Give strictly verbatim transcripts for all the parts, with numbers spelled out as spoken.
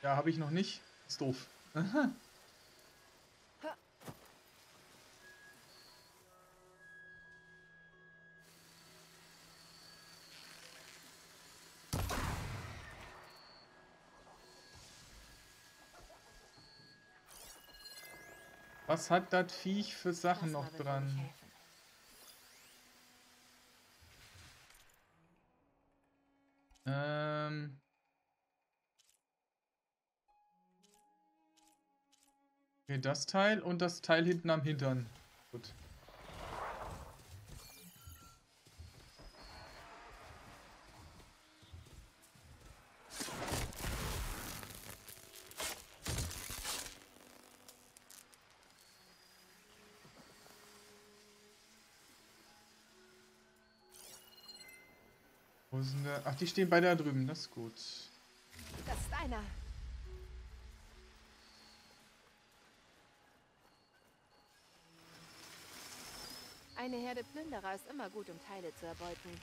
Ja, habe ich noch nicht. Ist doof. Aha. Was hat das Viech für Sachen Das noch mal wird wohl nicht dran? helfen. Ähm. Okay, das Teil und das Teil hinten am Hintern. Gut. Wo sind der? Ach, die stehen beide da drüben. Das ist gut. Das ist einer. Eine Herde Plünderer ist immer gut, um Teile zu erbeuten.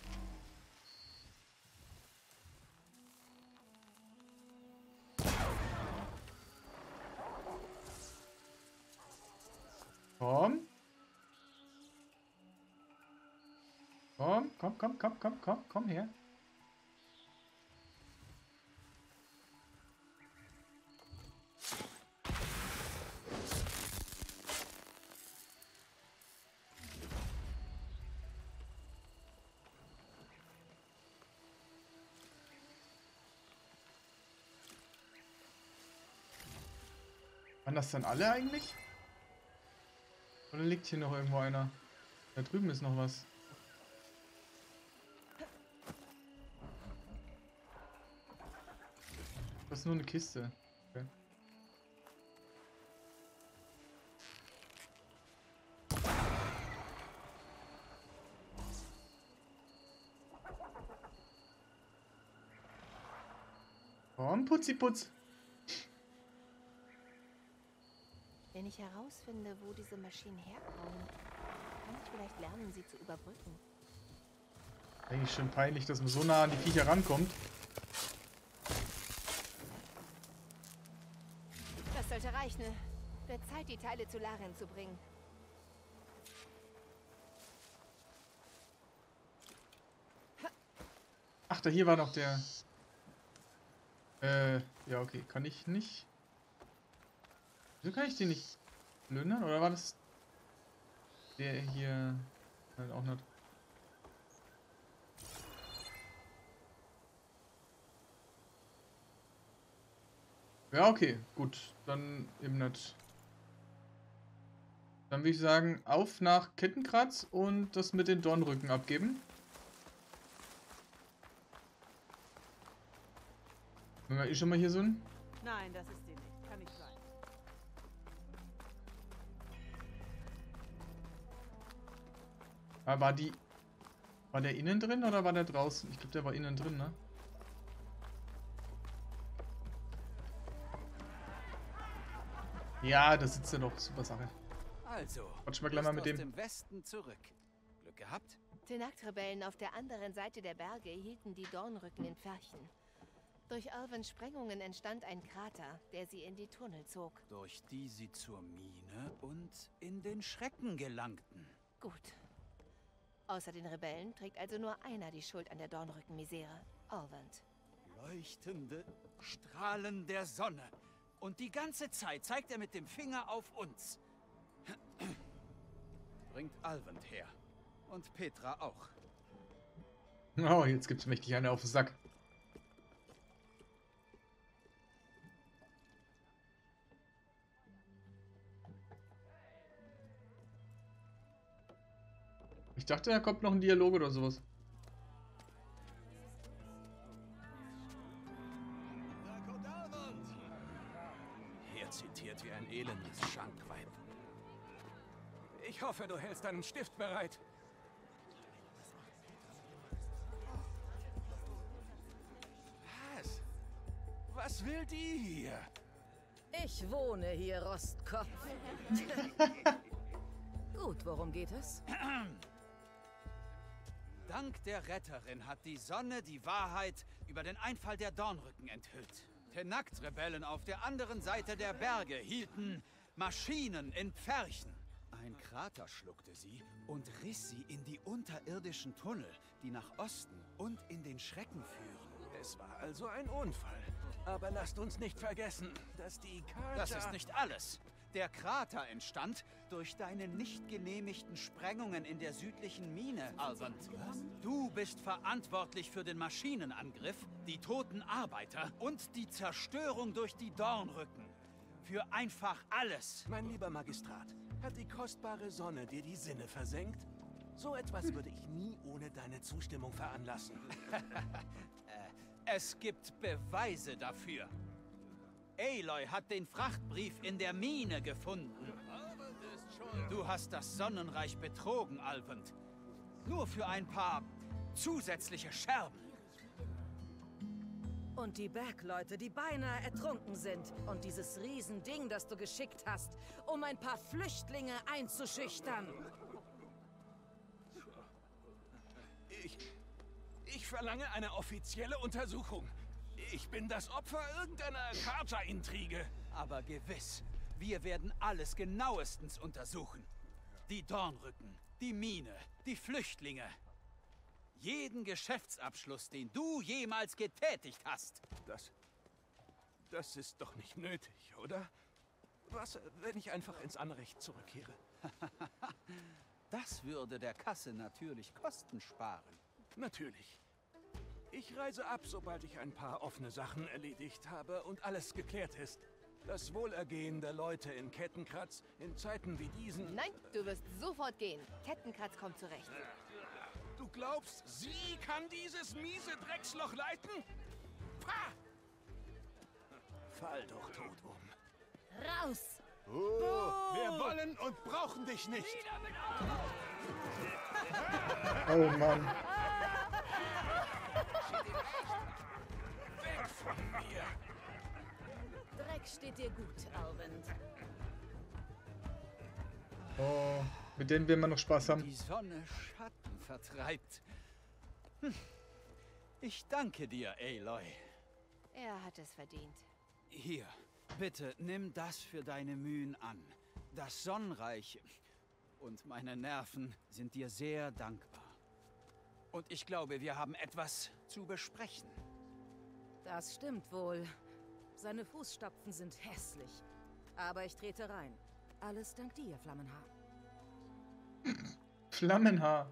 Komm. Komm, komm, komm, komm, komm, komm, komm her. Waren das dann alle eigentlich? Oder liegt hier noch irgendwo einer? Da drüben ist noch was. Das ist nur eine Kiste. Okay. Komm, Putzi, Putz. Wenn ich herausfinde, wo diese Maschinen herkommen, kann ich vielleicht lernen, sie zu überbrücken. Eigentlich schon peinlich, dass man so nah an die Viecher rankommt. Das sollte reichen. Wird Zeit, die Teile zu Laren zu bringen. Ach, da hier war noch der... Äh, ja, okay. Kann ich nicht... Wieso kann ich den nicht plündern? Oder war das... Der hier... Nein, auch nicht. Ja, okay. Gut. Dann eben nicht. Dann würde ich sagen, auf nach Kettenkratz und das mit den Dornrücken abgeben. Wenn wir eh schon mal hier sind. Nein, das ist sie nicht. Kann nicht sein. Ah, war die... War der innen drin oder war der draußen? Ich glaube, der war innen drin, ne? Ja, da sitzt er doch. Super Sache. Also, Quatschen wir gleich mal mit bist dem. aus dem Westen zurück. Glück gehabt? Tenakt-Rebellen auf der anderen Seite der Berge hielten die Dornrücken in Pferchen. Durch Alvins Sprengungen entstand ein Krater, der sie in die Tunnel zog. Durch die sie zur Mine und in den Schrecken gelangten. Gut. Außer den Rebellen trägt also nur einer die Schuld an der Dornrücken-Misere. Alvand. Leuchtende Strahlen der Sonne. Und die ganze Zeit zeigt er mit dem Finger auf uns. Bringt Alvand her. Und Petra auch. Oh, jetzt gibt's mächtig eine auf den Sack. Ich dachte, da kommt noch ein Dialog oder sowas. Er zitiert wie ein elendes Schankweib. Ich hoffe, du hältst deinen Stift bereit. Was? Was will die hier? Ich wohne hier, Rostkopf. Gut, worum geht es? Dank der Retterin hat die Sonne die Wahrheit über den Einfall der Dornrücken enthüllt. Tenakt-Rebellen auf der anderen Seite der Berge hielten Maschinen in Pferchen. Ein Krater schluckte sie und riss sie in die unterirdischen Tunnel, die nach Osten und in den Schrecken führen. Es war also ein Unfall. Aber lasst uns nicht vergessen, dass die Carja... Das ist nicht alles. Der Krater entstand durch deine nicht genehmigten Sprengungen in der südlichen Mine, Alvin. Du bist verantwortlich für den Maschinenangriff, die toten Arbeiter und die Zerstörung durch die Dornrücken. Für einfach alles. Mein lieber Magistrat, hat die kostbare Sonne dir die Sinne versenkt? So etwas würde ich nie ohne deine Zustimmung veranlassen. Es gibt Beweise dafür. Aloy hat den Frachtbrief in der Mine gefunden. Du hast das Sonnenreich betrogen, Alvend. Nur für ein paar zusätzliche Scherben. Und die Bergleute, die beinahe ertrunken sind. Und dieses Riesending, das du geschickt hast, um ein paar Flüchtlinge einzuschüchtern. Ich... Ich verlange eine offizielle Untersuchung. Ich bin das Opfer irgendeiner Carja-Intrige. Aber gewiss, wir werden alles genauestens untersuchen. Die Dornrücken, die Mine, die Flüchtlinge. Jeden Geschäftsabschluss, den du jemals getätigt hast. Das... Das ist doch nicht nötig, oder? Was, wenn ich einfach ins Anrecht zurückkehre? Das würde der Kasse natürlich Kosten sparen. Natürlich. Ich reise ab, sobald ich ein paar offene Sachen erledigt habe und alles geklärt ist. Das Wohlergehen der Leute in Kettenkratz in Zeiten wie diesen... Nein, du wirst sofort gehen. Kettenkratz kommt zurecht. Du glaubst, sie kann dieses miese Drecksloch leiten? Pah! Fall doch tot um. Raus! Oh, wir wollen und brauchen dich nicht. Oh Mann. Weg von mir. Dreck steht dir gut, Alvin. Oh, mit denen will man noch Spaß haben. Die Sonne Schatten vertreibt. Hm. Ich danke dir, Aloy. Er hat es verdient. Hier, bitte nimm das für deine Mühen an. Das Sonnenreich und meine Nerven sind dir sehr dankbar. Und ich glaube, wir haben etwas zu besprechen. Das stimmt wohl. Seine Fußstapfen sind hässlich. Aber ich trete rein. Alles dank dir, Flammenhaar. Flammenhaar.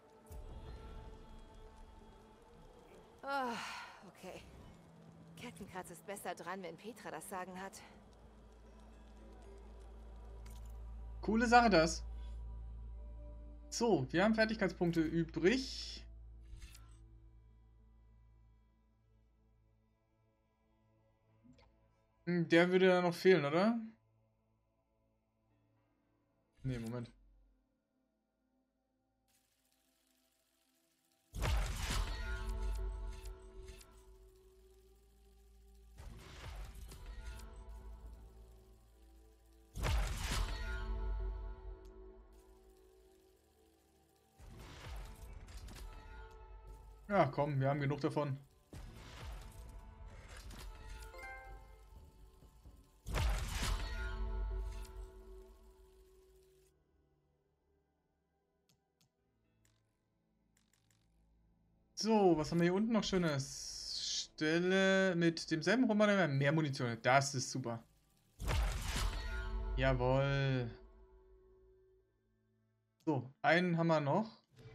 Oh, okay. Kettenkratz ist besser dran, wenn Petra das Sagen hat. Coole Sache das. So, wir haben Fertigkeitspunkte übrig. Hm, der würde ja noch fehlen, oder? Nee, Moment. Ja, komm, wir haben genug davon. So, was haben wir hier unten noch Schönes? Stelle mit demselben Roman mehr Munition. Das ist super. Jawohl. So, einen haben wir noch.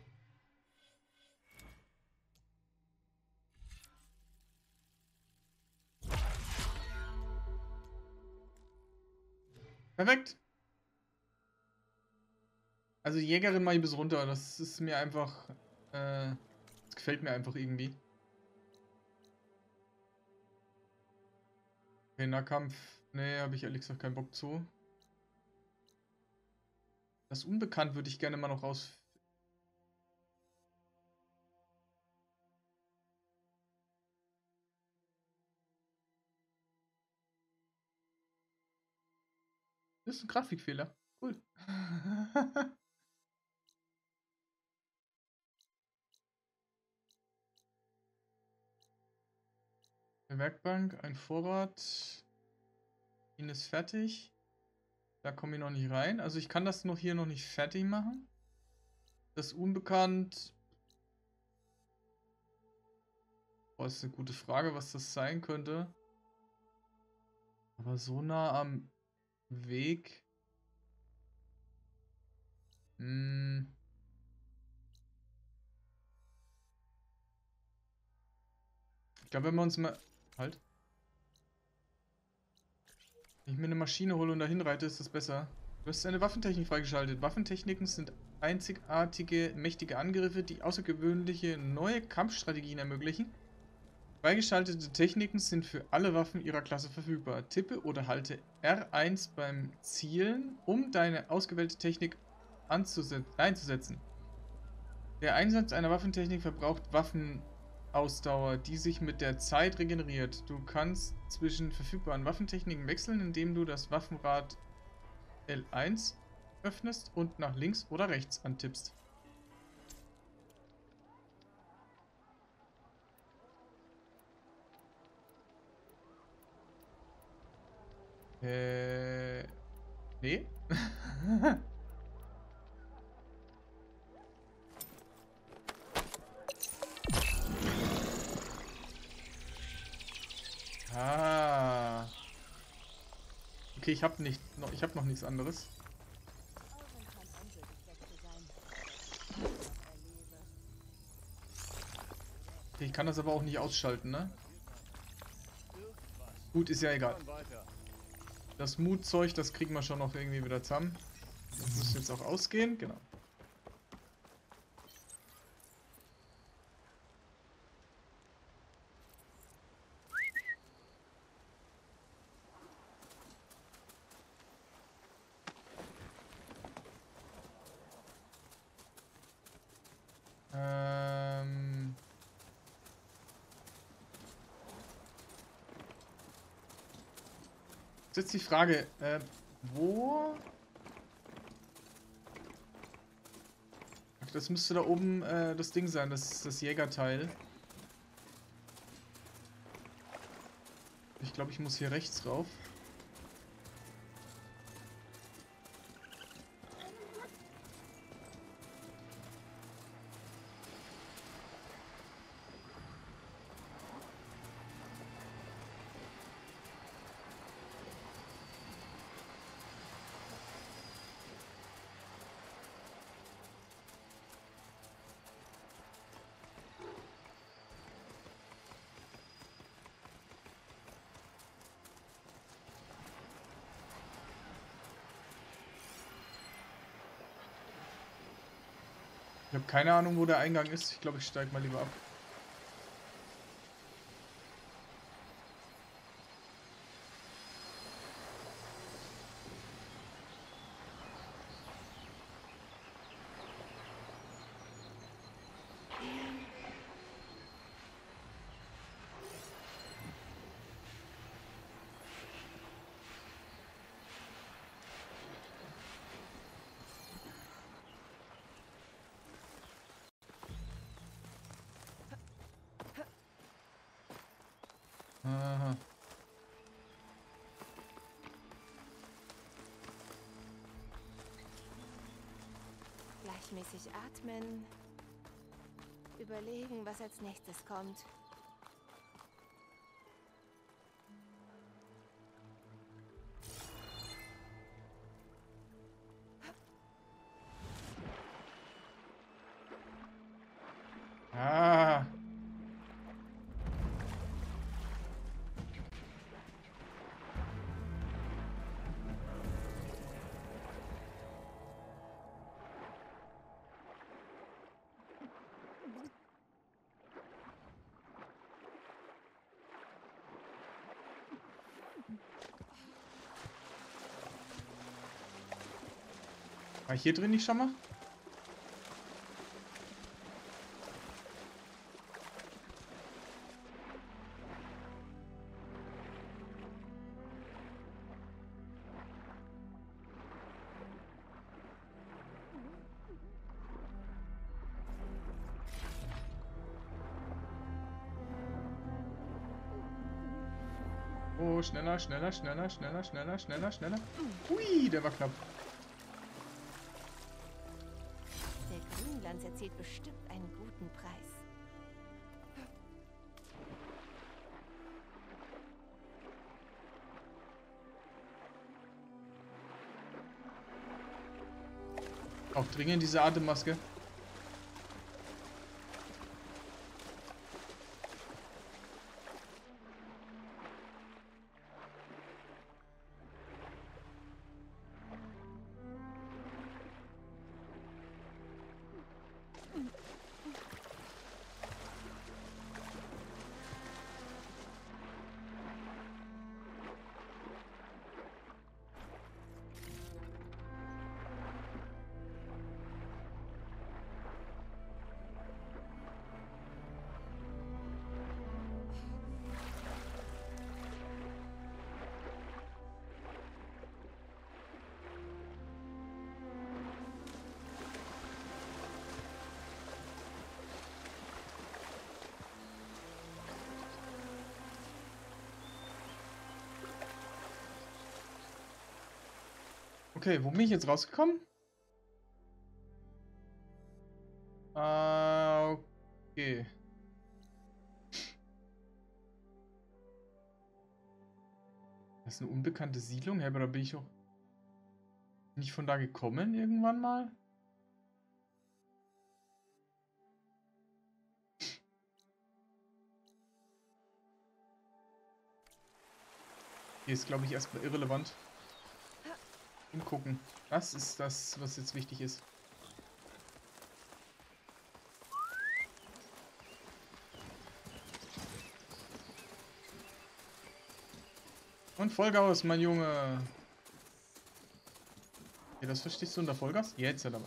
Perfekt. Also Jägerin mal bis runter. Das ist mir einfach... Äh, das gefällt mir einfach irgendwie. Okay, Nahkampf. Nee, habe ich ehrlich gesagt keinen Bock zu. Das Unbekannt würde ich gerne mal noch raus... Das ist ein Grafikfehler. Cool. Eine Werkbank, ein Vorrat. Ihn ist fertig. Da komme ich noch nicht rein. Also ich kann das noch hier noch nicht fertig machen. Das ist unbekannt. Boah, ist eine gute Frage, was das sein könnte. Aber so nah am Weg. Hm. Ich glaube, wenn wir uns mal... Halt. Wenn ich mir eine Maschine hole und dahin reite, ist das besser. Du hast eine Waffentechnik freigeschaltet. Waffentechniken sind einzigartige, mächtige Angriffe, die außergewöhnliche neue Kampfstrategien ermöglichen. Freigeschaltete Techniken sind für alle Waffen ihrer Klasse verfügbar. Tippe oder halte R eins beim Zielen, um deine ausgewählte Technik einzusetzen. Der Einsatz einer Waffentechnik verbraucht Waffenausdauer, die sich mit der Zeit regeneriert. Du kannst zwischen verfügbaren Waffentechniken wechseln, indem du das Waffenrad L eins öffnest und nach links oder rechts antippst. Äh... Nee? Ah. Okay, ich habe nicht noch ich habe noch nichts anderes. Okay, ich kann das aber auch nicht ausschalten, ne? Gut, ist ja egal. Das Mutzeug, das kriegen wir schon noch irgendwie wieder zusammen. Das muss jetzt auch ausgehen, genau. Ähm... Jetzt die Frage, äh, wo... Ach, das müsste da oben äh, das Ding sein, das, das Jägerteil. Ich glaube, ich muss hier rechts rauf. Ich habe keine Ahnung, wo der Eingang ist. Ich glaube, ich steige mal lieber ab. Aha. Gleichmäßig atmen. Überlegen, was als nächstes kommt. Ah. War ich hier drin nicht schon mal? Oh, schneller, schneller, schneller, schneller, schneller, schneller, schneller. Hui, der war knapp. Der Grünlanz erzielt bestimmt einen guten Preis. Auch dringend diese Atemmaske. Okay, wo bin ich jetzt rausgekommen? Ah, okay. Das ist eine unbekannte Siedlung, ja, aber da bin ich auch nicht von da gekommen irgendwann mal. Hier ist, glaube ich, erstmal irrelevant. Umgucken. Das ist das, was jetzt wichtig ist. Und Vollgas, mein Junge. Okay, das verstehst du unter Vollgas? Jetzt hat aber.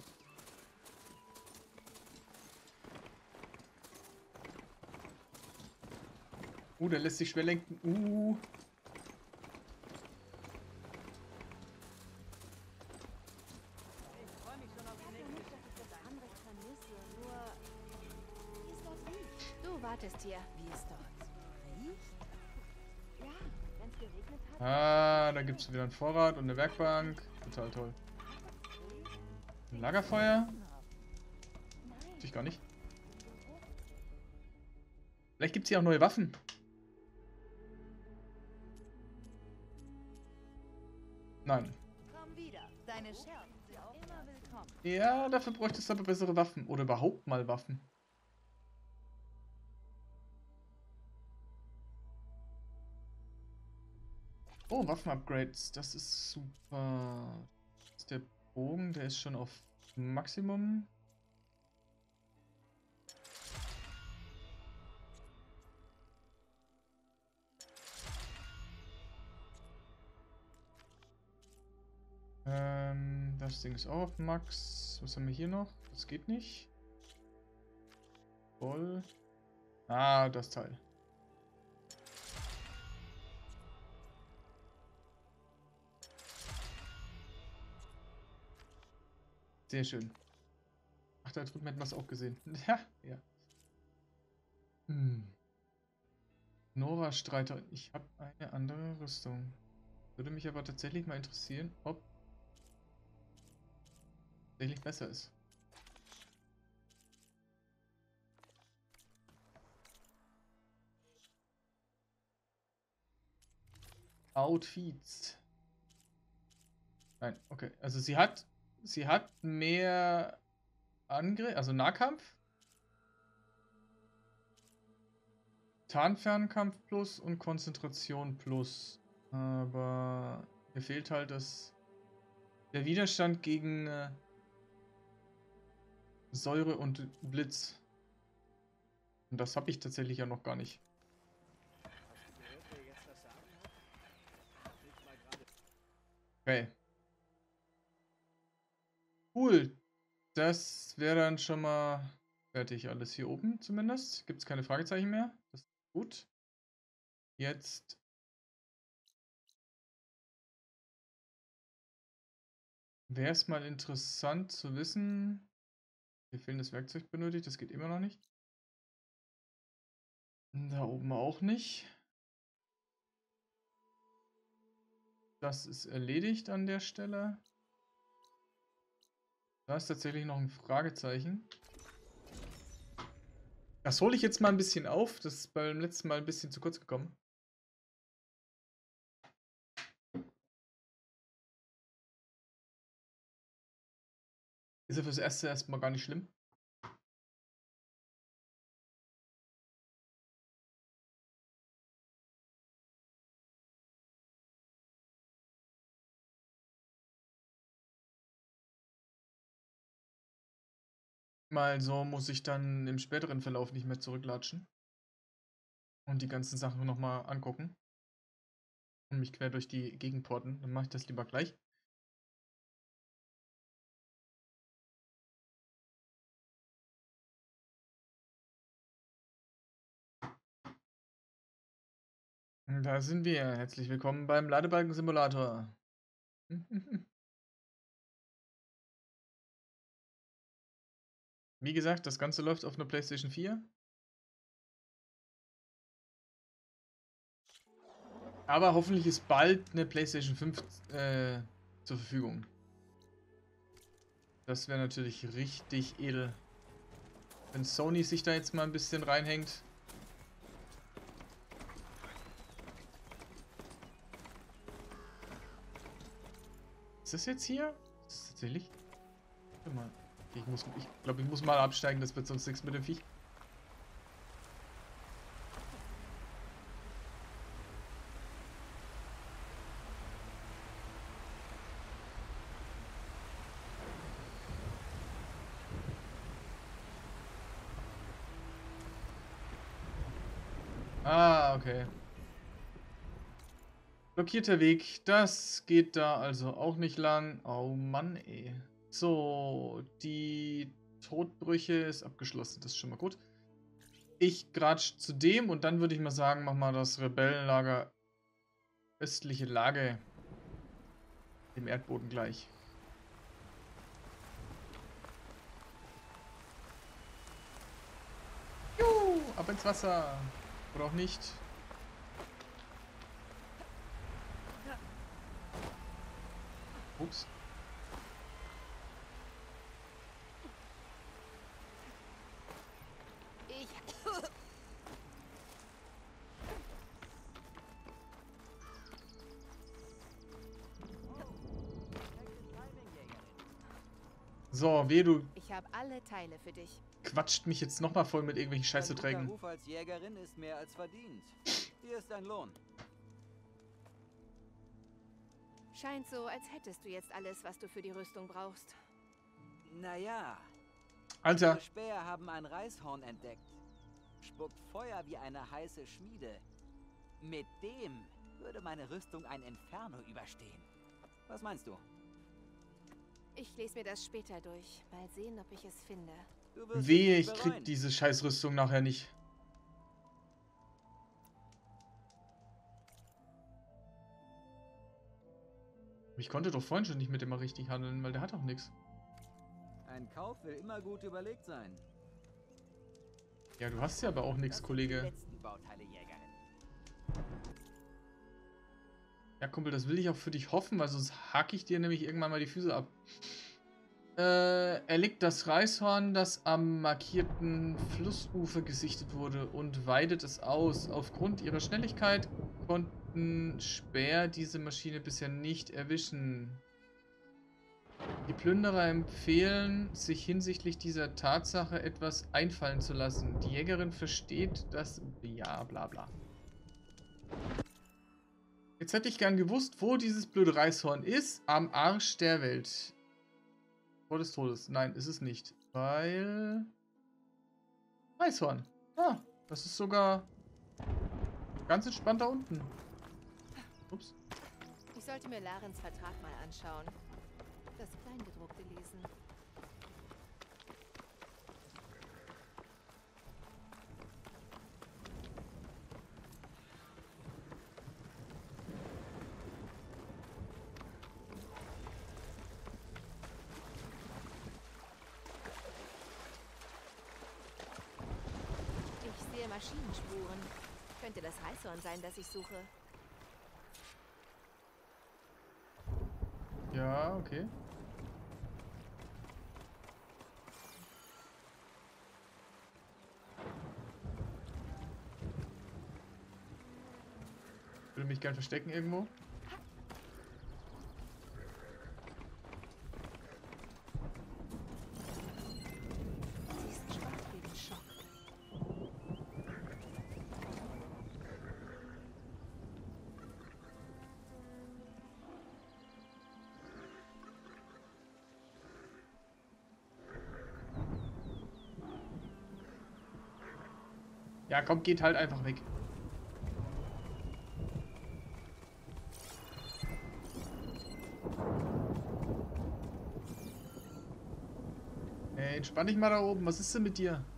Uh, der lässt sich schwer lenken. Uh. Du wartest hier. Wie es dort riecht? Ja, wenn es geregnet hat. Ah, da gibt es wieder einen Vorrat und eine Werkbank. Total toll. Ein Lagerfeuer? Natürlich gar nicht. Vielleicht gibt es hier auch neue Waffen. Nein. Komm wieder. Deine Scherben sind auch immer willkommen. Ja, dafür bräuchtest du aber bessere Waffen. Oder überhaupt mal Waffen. Oh, Waffen-Upgrades. Das ist super. Das ist der Bogen, der ist schon auf Maximum. Ähm, das Ding ist auch auf Max. Was haben wir hier noch? Das geht nicht. Voll. Ah, das Teil. Sehr schön. Ach, da drüben hätten wir es auch gesehen. Ja, ja. Hm. Nora Streiter. Ich habe eine andere Rüstung. Würde mich aber tatsächlich mal interessieren, ob tatsächlich besser ist. Outfits. Nein, okay. Also sie hat sie hat mehr Angriff, also Nahkampf, Tarnfernkampf plus und Konzentration plus. Aber mir fehlt halt das der Widerstand gegen äh, Säure und Blitz. Und das habe ich tatsächlich ja noch gar nicht. Okay. Cool. Das wäre dann schon mal fertig. Alles hier oben zumindest. Gibt es keine Fragezeichen mehr. Das ist gut. Jetzt. Wäre es mal interessant zu wissen. Hier fehlendes Werkzeug benötigt. Das geht immer noch nicht. Da oben auch nicht. Das ist erledigt an der Stelle. Da ist tatsächlich noch ein Fragezeichen. Das hole ich jetzt mal ein bisschen auf. Das ist beim letzten Mal ein bisschen zu kurz gekommen. Ist ja fürs Erste erstmal gar nicht schlimm. Mal so muss ich dann im späteren Verlauf nicht mehr zurücklatschen und die ganzen Sachen nochmal angucken und mich quer durch die Gegend porten. Dann mache ich das lieber gleich. Und da sind wir. Herzlich willkommen beim Ladebalken-Simulator. Wie gesagt, das Ganze läuft auf einer PlayStation vier. Aber hoffentlich ist bald eine PlayStation fünf äh, zur Verfügung. Das wäre natürlich richtig edel. Wenn Sony sich da jetzt mal ein bisschen reinhängt. Ist das jetzt hier? Ist das tatsächlich? Warte mal. Okay, ich muss, ich glaube, ich muss mal absteigen, das wird sonst nichts mit dem Viech. Ah, okay. Blockierter Weg, das geht da also auch nicht lang. Oh Mann, ey. So, die Todbrüche ist abgeschlossen, das ist schon mal gut. Ich gratsch zu dem und dann würde ich mal sagen, mach mal das Rebellenlager östliche Lage dem Erdboden gleich. Juhu, ab ins Wasser. Oder auch nicht. Ups. Ich... So, weh, du Ich habe alle Teile für dich. quatscht mich jetzt nochmal voll mit irgendwelchen Dein guter Scheißverträgen. Ruf als Jägerin ist mehr als verdient. Hier ist dein Lohn. Scheint so, als hättest du jetzt alles, was du für die Rüstung brauchst. Naja, Alter, unsere Späher haben ein Reishorn entdeckt. Spuckt Feuer wie eine heiße Schmiede. Mit dem würde meine Rüstung ein Inferno überstehen. Was meinst du? Ich lese mir das später durch. Mal sehen, ob ich es finde. Du wirst wehe, es ich nicht krieg bereuen. diese Scheißrüstung nachher nicht. Ich konnte doch vorhin schon nicht mit dem mal richtig handeln, weil der hat auch nichts. Ein Kauf will immer gut überlegt sein. Ja, du hast ja aber auch nichts, Das sind Kollege. die letzten Bauteile, Jägerin. Ja, Kumpel, das will ich auch für dich hoffen, weil sonst hack ich dir nämlich irgendwann mal die Füße ab. Äh, er legt das Reishorn, das am markierten Flussufer gesichtet wurde, und weidet es aus. Aufgrund ihrer Schnelligkeit konnten Späher diese Maschine bisher nicht erwischen. Die Plünderer empfehlen, sich hinsichtlich dieser Tatsache etwas einfallen zu lassen. Die Jägerin versteht das... Ja, bla bla. Jetzt hätte ich gern gewusst, wo dieses blöde Reishorn ist. Am Arsch der Welt. Vor des Todes. Nein, ist es nicht. Weil... Reishorn. Ah, das ist sogar ganz entspannt da unten. Ups. Ich sollte mir Larens Vertrag mal anschauen. Das Kleingedruckte lesen. Ich sehe Maschinenspuren. Könnte das Reishorn sein, das ich suche. Ja, okay. Ich würde mich gern verstecken irgendwo. Sie ist schwach wegen Schock. Ja, komm, geht halt einfach weg. Ey, entspann dich mal da oben. Was ist denn mit dir?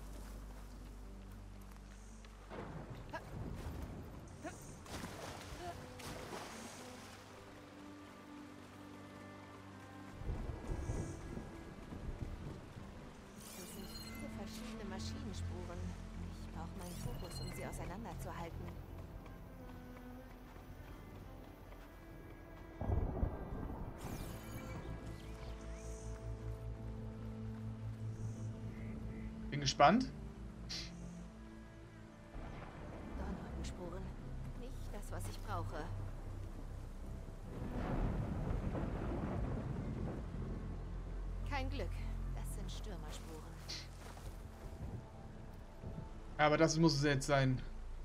Das sind viele verschiedene Maschinenspuren. Ich brauche meinen Fokus, um sie auseinanderzuhalten. Bin gespannt. Dornrückenspuren. Nicht das, was ich brauche. Kein Glück. Das sind Stürmerspuren. Aber das muss es jetzt sein.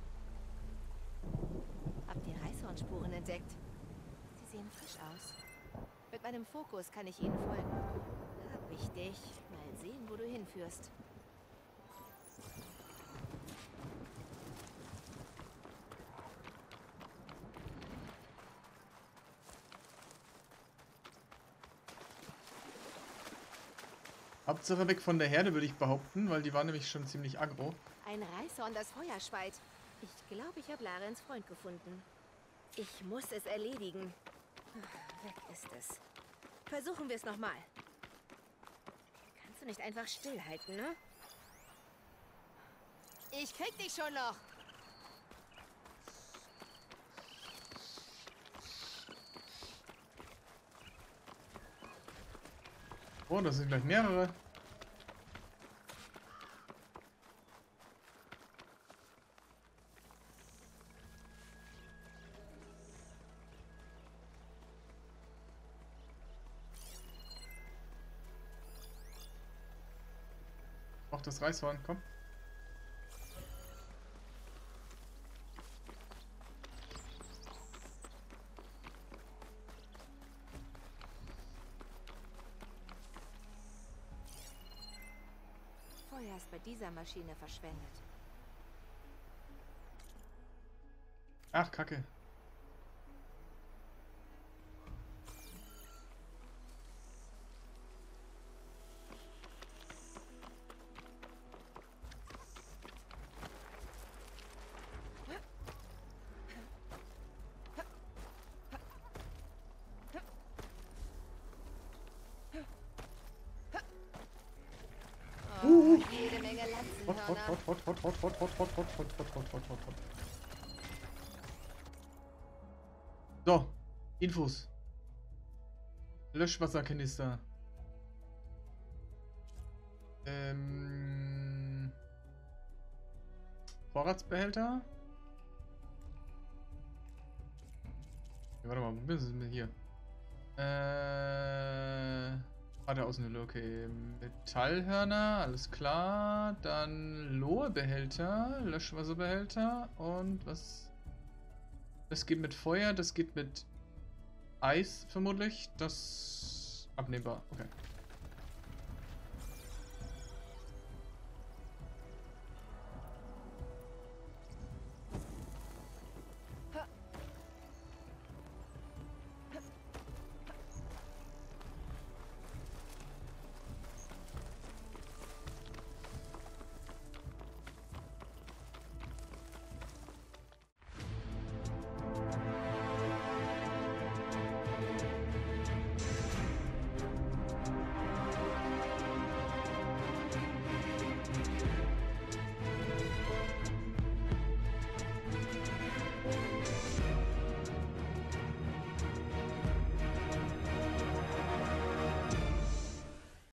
Hab die Reißhornspuren entdeckt. Sie sehen frisch aus. Mit meinem Fokus kann ich ihnen folgen. Hab ich dich. Mal sehen, wo du hinführst. Hauptsache weg von der Herde, würde ich behaupten, weil die war nämlich schon ziemlich aggro. Ein Reißhorn, das Feuer speit. Ich glaube, ich habe Larens Freund gefunden. Ich muss es erledigen. Weg ist es. Versuchen wir es nochmal. Kannst du nicht einfach stillhalten, ne? Ich krieg dich schon noch. Oh, das sind gleich mehrere. Auch das Reißhorn, komm. Feuer ist bei dieser Maschine verschwendet. Ach, Kacke. Oh, jede Menge Hot, hot, Lanzenhörner. hot, hot, hot, hot, hot, hot, hot, hot, hot, hot, hot, hot, hot, hot. So, Infos. Löschwasserkanister. Ähm, Vorratsbehälter. Ja, warte mal, wo ist es denn hier? Äh, ah, der Außenhülle, okay. Metallhörner, alles klar. Dann Lohebehälter, Löschwasserbehälter und was? Das geht mit Feuer, das geht mit Eis vermutlich. Das abnehmbar, okay.